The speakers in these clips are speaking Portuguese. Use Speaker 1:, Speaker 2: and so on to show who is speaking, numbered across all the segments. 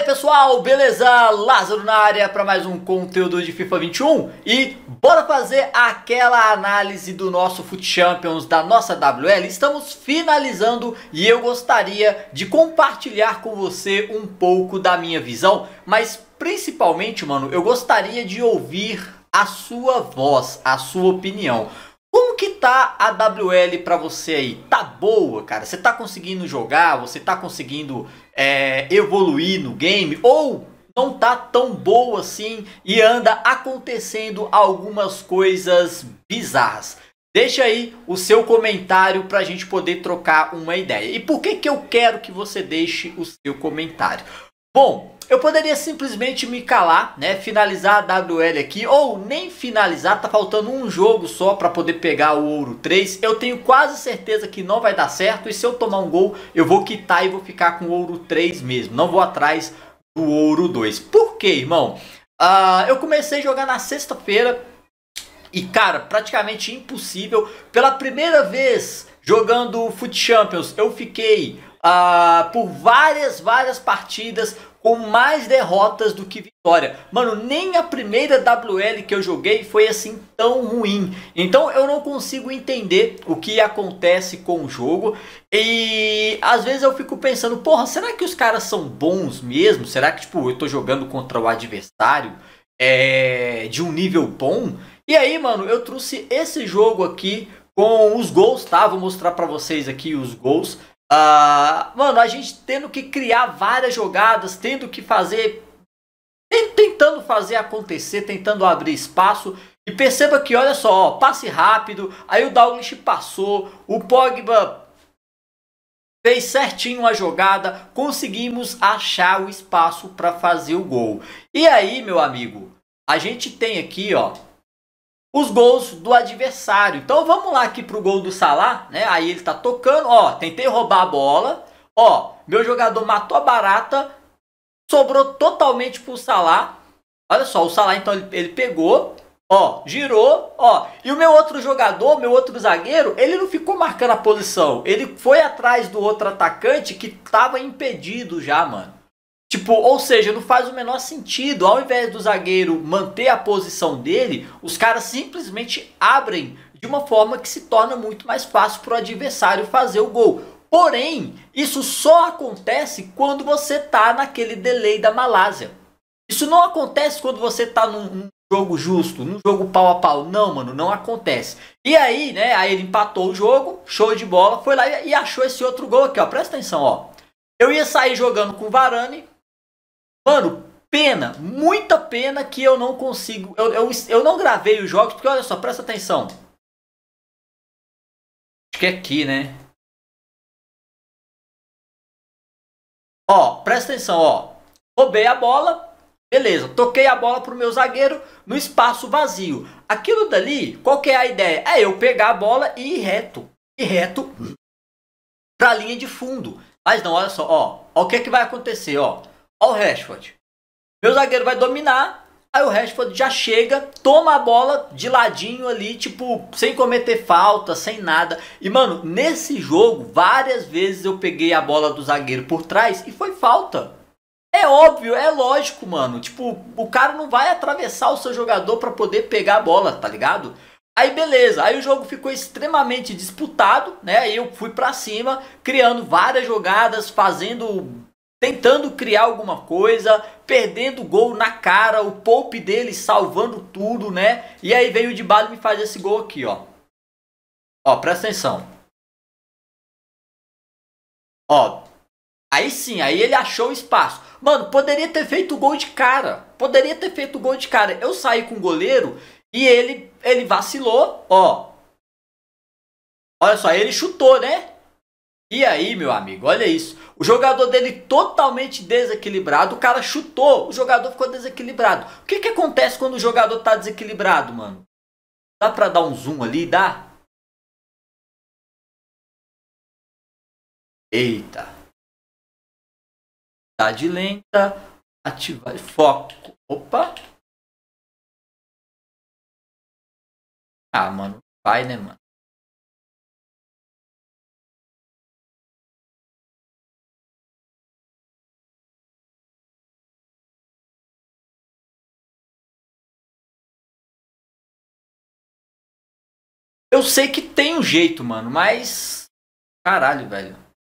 Speaker 1: pessoal, beleza? Lázaro na área para mais um conteúdo de FIFA 21 e bora fazer aquela análise do nosso FUT Champions, da nossa WL. Estamos finalizando e eu gostaria de compartilhar com você um pouco da minha visão, mas principalmente, mano, eu gostaria de ouvir a sua voz, a sua opinião. Como que tá a WL pra você aí? Tá boa, cara? Você tá conseguindo jogar? Você tá conseguindo evoluir no game? Ou não tá tão boa assim e anda acontecendo algumas coisas bizarras? Deixa aí o seu comentário pra gente poder trocar uma ideia. E por que eu quero que você deixe o seu comentário? Bom, eu poderia simplesmente me calar, né, finalizar a WL aqui, ou nem finalizar, tá faltando um jogo só para poder pegar o Ouro 3. Eu tenho quase certeza que não vai dar certo, e se eu tomar um gol, eu vou quitar e vou ficar com o Ouro 3 mesmo. Não vou atrás do Ouro 2. Por quê, irmão? Eu comecei a jogar na sexta-feira e, cara, praticamente impossível. Pela primeira vez jogando FUT Champions, eu fiquei por várias partidas com mais derrotas do que vitória. Mano, nem a primeira WL que eu joguei foi assim tão ruim. Então eu não consigo entender o que acontece com o jogo. E às vezes eu fico pensando, porra, será que os caras são bons mesmo? Será que, tipo, eu tô jogando contra o adversário de um nível bom? E aí, mano, eu trouxe esse jogo aqui com os gols, tá? Vou mostrar pra vocês aqui os gols. Mano, a gente tendo que criar várias jogadas, tendo que fazer, tentando fazer acontecer, tentando abrir espaço. E perceba que, olha só, ó, passe rápido, aí o Dalglish passou, o Pogba fez certinho a jogada, conseguimos achar o espaço para fazer o gol. E aí, meu amigo, a gente tem aqui, ó, os gols do adversário. Então vamos lá aqui pro gol do Salah, né? Aí ele tá tocando, ó, tentei roubar a bola, ó, meu jogador matou a barata, sobrou totalmente pro Salah. Olha só, o Salah então ele pegou, ó, girou, ó, e o meu outro jogador, meu outro zagueiro, ele não ficou marcando a posição, ele foi atrás do outro atacante que tava impedido já, mano. Tipo, ou seja, não faz o menor sentido. Ao invés do zagueiro manter a posição dele, os caras simplesmente abrem de uma forma que se torna muito mais fácil para o adversário fazer o gol. Porém, isso só acontece quando você tá naquele delay da Malásia. Isso não acontece quando você tá num jogo justo, num jogo pau a pau. Não, mano, não acontece. E aí, né, aí ele empatou o jogo, show de bola, foi lá e achou esse outro gol aqui, ó. Presta atenção, ó. Eu ia sair jogando com o Varane. Mano, pena, muita pena que eu não consigo, eu não gravei os jogos, porque olha só, presta atenção. Acho que é aqui, né? Ó, presta atenção, ó. Roubei a bola, beleza, toquei a bola pro meu zagueiro no espaço vazio. Aquilo dali, qual que é a ideia? É eu pegar a bola e ir reto pra linha de fundo. Mas não, olha só, ó o que que vai acontecer, ó. Ó o Rashford. Meu zagueiro vai dominar, aí o Rashford já chega, toma a bola de ladinho ali, tipo, sem cometer falta, sem nada. E, mano, nesse jogo, várias vezes eu peguei a bola do zagueiro por trás e foi falta. É óbvio, é lógico, mano. Tipo, o cara não vai atravessar o seu jogador pra poder pegar a bola, tá ligado? Aí beleza, aí o jogo ficou extremamente disputado, né? Aí eu fui pra cima, criando várias jogadas, tentando criar alguma coisa, perdendo gol na cara, o Pope dele salvando tudo, né? E aí veio o Dybala e me faz esse gol aqui, ó. Ó, presta atenção. Ó, aí sim, aí ele achou o espaço. Mano, poderia ter feito o gol de cara. Poderia ter feito o gol de cara. Eu saí com o goleiro e ele vacilou, ó. Olha só, ele chutou, né? E aí, meu amigo, olha isso. O jogador dele totalmente desequilibrado. O cara chutou, o jogador ficou desequilibrado. O que que acontece quando o jogador tá desequilibrado, mano? Dá pra dar um zoom ali? Dá? Eita. Tá de lenta. Ativar. Foco. Opa. Ah, mano. Vai, né, mano? Eu sei que tem um jeito, mano, mas... Caralho, velho.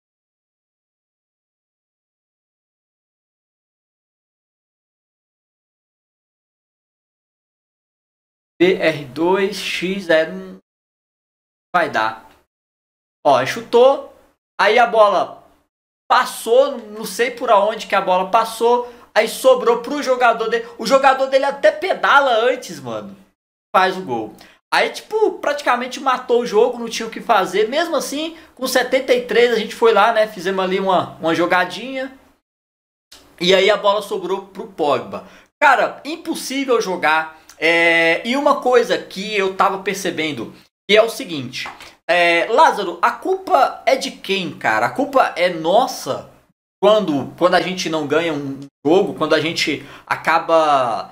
Speaker 1: BR2X não vai dar. Ó, chutou. Aí a bola passou, não sei por aonde que a bola passou. Aí sobrou pro jogador dele. O jogador dele até pedala antes, mano. Faz o gol. Aí, tipo, praticamente matou o jogo, não tinha o que fazer. Mesmo assim, com 73 a gente foi lá, né? Fizemos ali uma jogadinha. E aí a bola sobrou pro Pogba. Cara, impossível jogar. E uma coisa que eu tava percebendo, que é o seguinte. Lázaro, a culpa é de quem, cara? A culpa é nossa quando a gente não ganha um jogo, quando a gente acaba...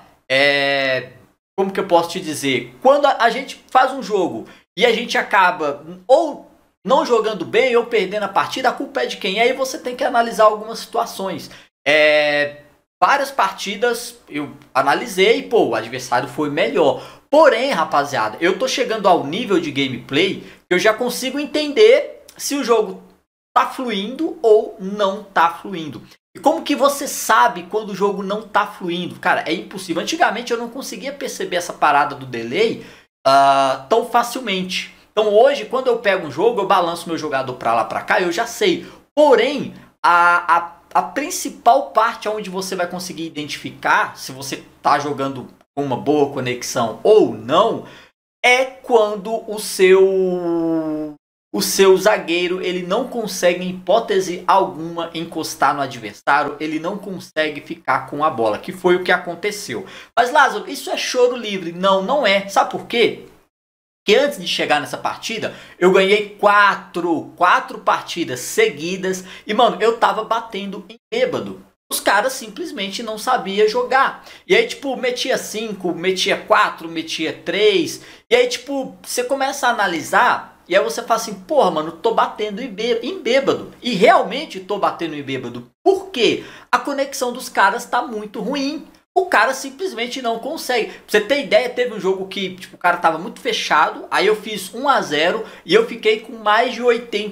Speaker 1: como que eu posso te dizer? Quando a gente faz um jogo e a gente acaba ou não jogando bem ou perdendo a partida, a culpa é de quem? E aí você tem que analisar algumas situações. Várias partidas eu analisei, pô, o adversário foi melhor. Porém, rapaziada, eu tô chegando ao nível de gameplay que eu já consigo entender se o jogo tá fluindo ou não tá fluindo. E como que você sabe quando o jogo não tá fluindo? Cara, é impossível. Antigamente eu não conseguia perceber essa parada do delay tão facilmente. Então hoje, quando eu pego um jogo, eu balanço meu jogador pra lá, pra cá, eu já sei. Porém, a principal parte onde você vai conseguir identificar se você tá jogando com uma boa conexão ou não, é quando o seu zagueiro ele não consegue, em hipótese alguma, encostar no adversário, ele não consegue ficar com a bola, que foi o que aconteceu. Mas Lázaro, isso é choro livre? Não, não é. Sabe por quê? Porque antes de chegar nessa partida, eu ganhei quatro partidas seguidas e, mano, eu tava batendo em bêbado. Os caras simplesmente não sabiam jogar. E aí, tipo, metia 5, metia 4, metia 3. E aí, tipo, você começa a analisar e aí você fala assim, porra, mano, tô batendo em bêbado. E realmente tô batendo em bêbado. Por quê? A conexão dos caras tá muito ruim. O cara simplesmente não consegue. Pra você ter ideia, teve um jogo que tipo, o cara tava muito fechado. Aí eu fiz 1 a 0 e eu fiquei com mais de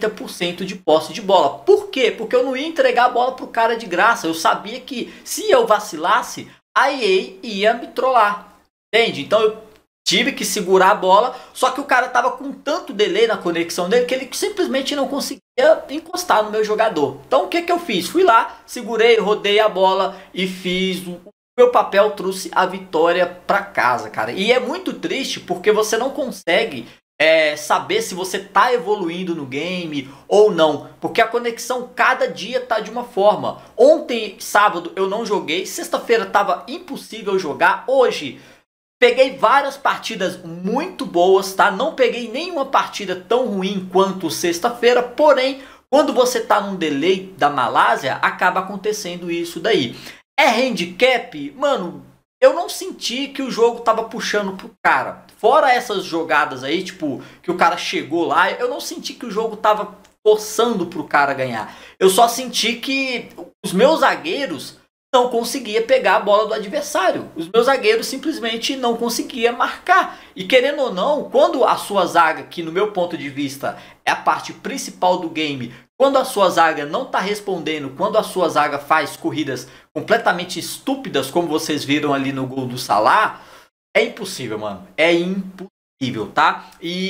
Speaker 1: 80% de posse de bola. Por quê? Porque eu não ia entregar a bola pro cara de graça. Eu sabia que se eu vacilasse, a EA ia me trollar. Entende? Então eu tive que segurar a bola. Só que o cara tava com tanto delay na conexão dele que ele simplesmente não conseguia encostar no meu jogador. Então o que eu fiz? Fui lá, segurei, rodei a bola e fiz meu papel, trouxe a vitória para casa, cara. E é muito triste porque você não consegue saber se você tá evoluindo no game ou não. Porque a conexão cada dia tá de uma forma. Ontem, sábado, eu não joguei. Sexta-feira tava impossível jogar. Hoje, peguei várias partidas muito boas, tá? Não peguei nenhuma partida tão ruim quanto sexta-feira. Porém, quando você tá num delay da Malásia, acaba acontecendo isso daí. É handicap? Mano, eu não senti que o jogo tava puxando pro cara. Fora essas jogadas aí, tipo, que o cara chegou lá, eu não senti que o jogo tava forçando pro cara ganhar. Eu só senti que os meus zagueiros não conseguiam pegar a bola do adversário. Os meus zagueiros simplesmente não conseguiam marcar. E querendo ou não, quando a sua zaga, que no meu ponto de vista é a parte principal do game, quando a sua zaga não tá respondendo, quando a sua zaga faz corridas completamente estúpidas, como vocês viram ali no gol do Salah, é impossível, mano. É impossível, tá?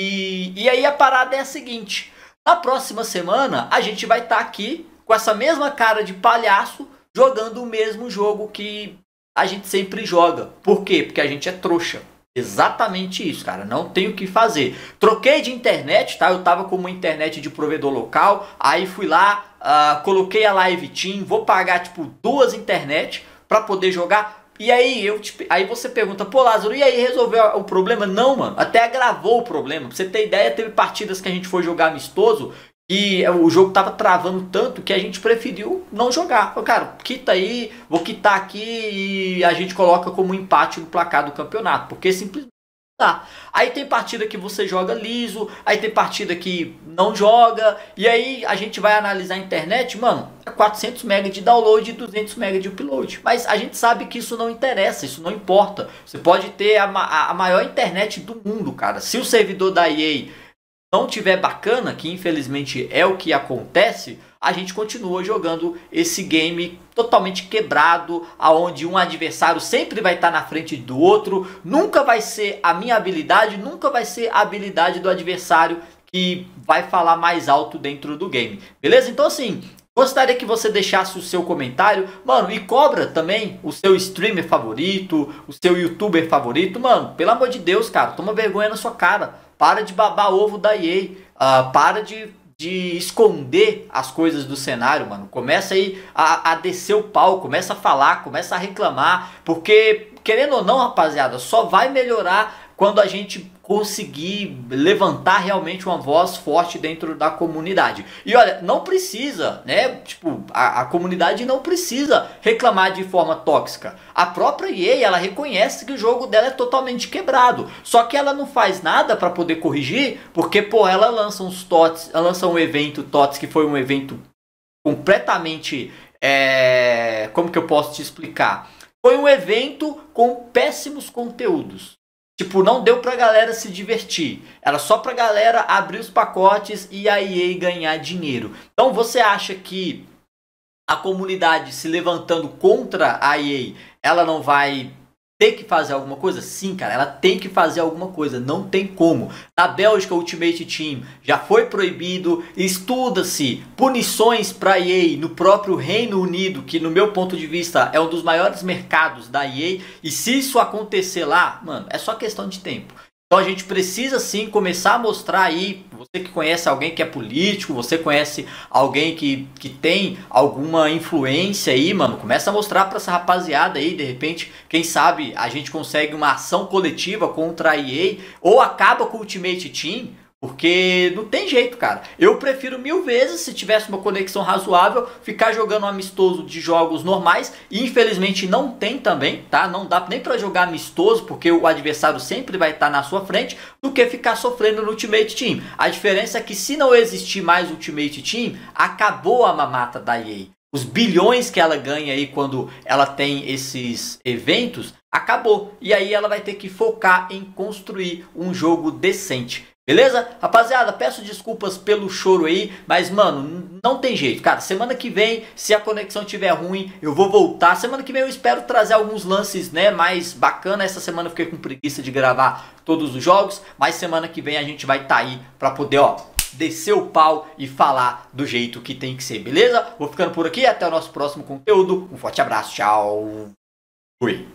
Speaker 1: E aí a parada é a seguinte. Na próxima semana, a gente vai estar aqui com essa mesma cara de palhaço, jogando o mesmo jogo que a gente sempre joga. Por quê? Porque a gente é trouxa. Exatamente isso, cara. Não tem o que fazer. Troquei de internet, tá? Eu tava com uma internet de provedor local. Aí fui lá, coloquei a Live Team. Vou pagar, tipo, 2 internet pra poder jogar. E aí, aí você pergunta, pô, Lázaro, e aí resolveu o problema? Não, mano. Até agravou o problema. Pra você ter ideia, teve partidas que a gente foi jogar amistoso e o jogo tava travando tanto que a gente preferiu não jogar. Cara, quita aí, vou quitar aqui e a gente coloca como empate no placar do campeonato. Porque simplesmente tá. Aí tem partida que você joga liso, aí tem partida que não joga. E aí a gente vai analisar a internet, mano, é 400 MB de download e 200 MB de upload. Mas a gente sabe que isso não interessa, isso não importa. Você pode ter a maior internet do mundo, cara. Se o servidor da EA não tiver bacana, que infelizmente é o que acontece, a gente continua jogando esse game totalmente quebrado, aonde um adversário sempre vai estar na frente do outro, nunca vai ser a minha habilidade, nunca vai ser a habilidade do adversário que vai falar mais alto dentro do game, beleza? Então assim, gostaria que você deixasse o seu comentário, mano, e cobra também o seu streamer favorito, o seu youtuber favorito, mano, pelo amor de Deus, cara, toma vergonha na sua cara, para de babar ovo da EA, para de esconder as coisas do cenário, mano. Começa aí a descer o pau, começa a falar, começa a reclamar, porque, querendo ou não, rapaziada, só vai melhorar quando a gente conseguir levantar realmente uma voz forte dentro da comunidade. E olha, não precisa, né? Tipo, a comunidade não precisa reclamar de forma tóxica. A própria EA, ela reconhece que o jogo dela é totalmente quebrado. Só que ela não faz nada para poder corrigir, porque, pô, ela lança uns TOTS, ela lança um evento TOTS que foi um evento completamente... como que eu posso te explicar? Foi um evento com péssimos conteúdos. Tipo, não deu pra galera se divertir. Era só pra galera abrir os pacotes e a EA ganhar dinheiro. Então você acha que a comunidade se levantando contra a EA, ela não vai ter que fazer alguma coisa? Sim, cara, ela tem que fazer alguma coisa, não tem como. Na Bélgica, o Ultimate Team já foi proibido, estuda-se punições para a EA no próprio Reino Unido, que no meu ponto de vista é um dos maiores mercados da EA, e se isso acontecer lá, mano, é só questão de tempo. Então a gente precisa sim começar a mostrar aí, você que conhece alguém que é político, você conhece alguém que tem alguma influência aí, mano, começa a mostrar pra essa rapaziada aí, de repente, quem sabe a gente consegue uma ação coletiva contra a EA, ou acaba com o Ultimate Team, porque não tem jeito, cara. Eu prefiro 1000 vezes, se tivesse uma conexão razoável, ficar jogando um amistoso de jogos normais. E infelizmente não tem também, tá? Não dá nem pra jogar amistoso, porque o adversário sempre vai estar na sua frente, do que ficar sofrendo no Ultimate Team. A diferença é que se não existir mais Ultimate Team, acabou a mamata da EA. Os bilhões que ela ganha aí quando ela tem esses eventos, acabou. E aí ela vai ter que focar em construir um jogo decente. Beleza? Rapaziada, peço desculpas pelo choro aí, mas mano, não tem jeito, cara. Semana que vem, se a conexão tiver ruim, eu vou voltar. Semana que vem eu espero trazer alguns lances, né, mais bacana. Essa semana eu fiquei com preguiça de gravar todos os jogos, mas semana que vem a gente vai estar aí pra poder, ó, descer o pau e falar do jeito que tem que ser, beleza? Vou ficando por aqui, até o nosso próximo conteúdo. Um forte abraço, tchau. Fui.